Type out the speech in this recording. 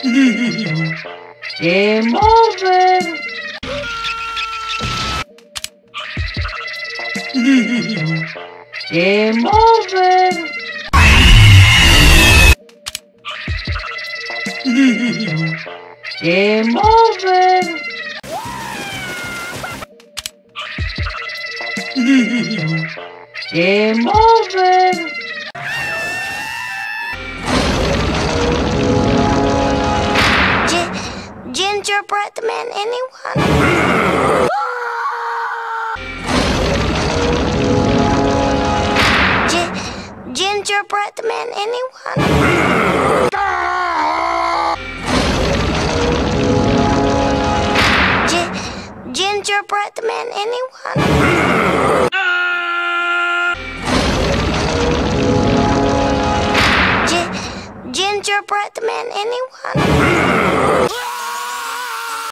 Game over. Game over. Game over. Game over. Gingerbread man, anyone? Gingerbread man, anyone? Gingerbread man, anyone? Gingerbread man, anyone?